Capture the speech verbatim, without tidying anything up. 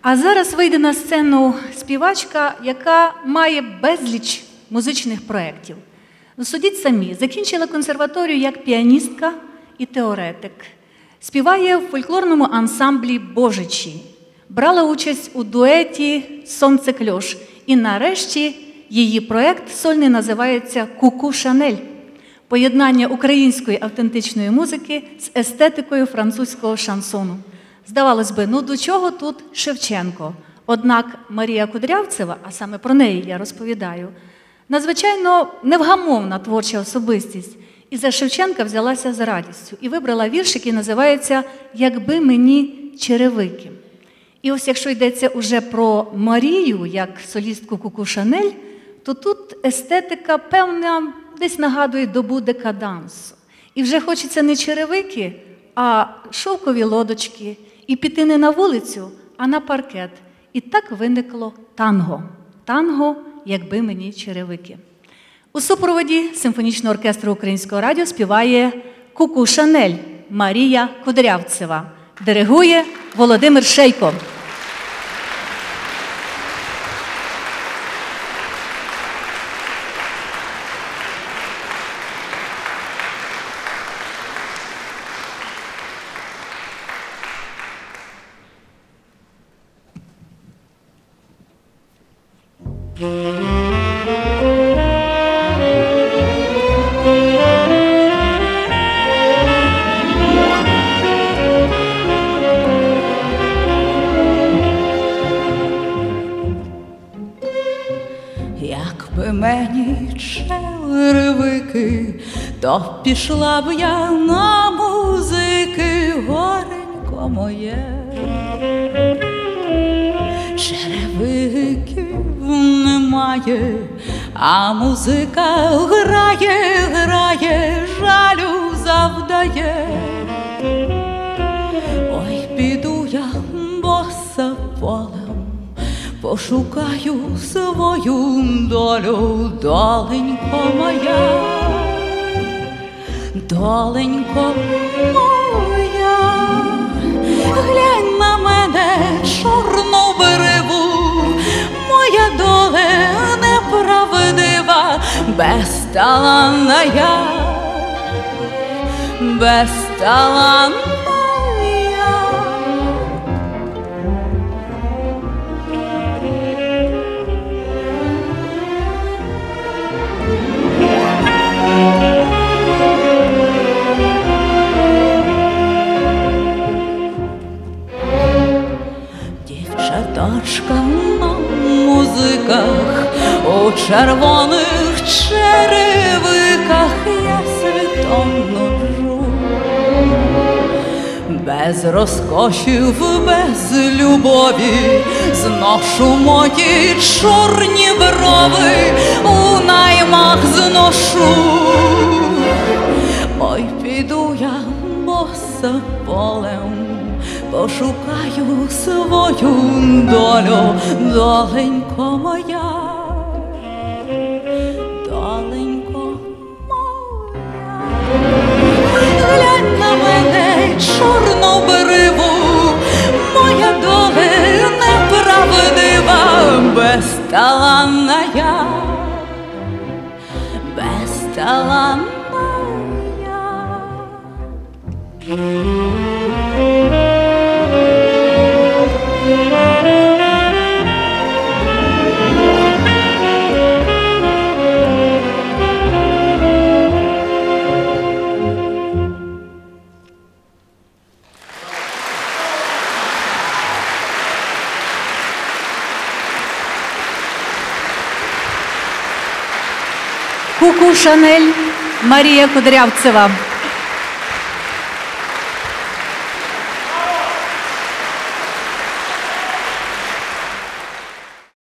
А зараз вийде на сцену співачка, яка має безліч музичних проєктів. Ну, судіть самі, закінчила консерваторію як піаністка і теоретик. Співає в фольклорному ансамблі «Божичі». Брала участь у дуеті «Сонце кльош». І нарешті її проєкт сольний називається «Куку Шанель». Поєднання української автентичної музики з естетикою французького шансону. Здавалось би, ну до чого тут Шевченко? Однак Марія Кудрявцева, а саме про неї я розповідаю, надзвичайно невгамовна творча особистість. І за Шевченка взялася з радістю. І вибрала вірш, який називається «Якби мені черевики». І ось якщо йдеться уже про Марію, як солістку Куку Шанель, то тут естетика, певна, десь нагадує добу декадансу. І вже хочеться не черевики, а шовкові лодочки. І піти не на вулицю, а на паркет. І так виникло танго. Танго, якби мені черевики. У супроводі симфонічного оркестру Українського радіо співає Куку Шанель Марія Кудрявцева. Диригує Володимир Шейко. Якби мені черевики, то пішла б я на музики, горенько моє. Черевиків немає, а музика грає, грає, жалю завдає. Ой, піду я боса полем, пошукаю свою долю, доленько моя, доленько моя. Глянь на мене, чорну берегу, моя доля неправдива, безталанна я, безталанна я. Дівчаточка на музиках, у червоних черевиках я світом нуджу. Без розкошів, без любові зношу мої чорні брови, у наймах зношу. Ой, піду я боса полем, пошукаю свою долю, доленько моя, доленько моя. Глянь на мене, чорнобриву, моя доля неправдива, безталанна я, безталанна я. Куку Шанель Марія Кудрявцева.